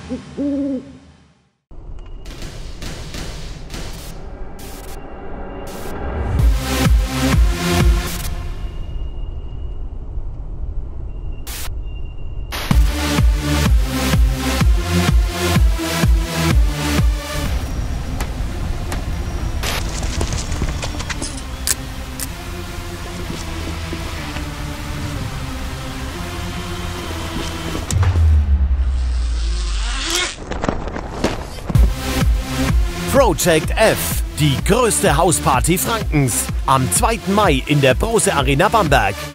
Project F, die größte Hausparty Frankens. Am 2. Mai in der Brose Arena Bamberg.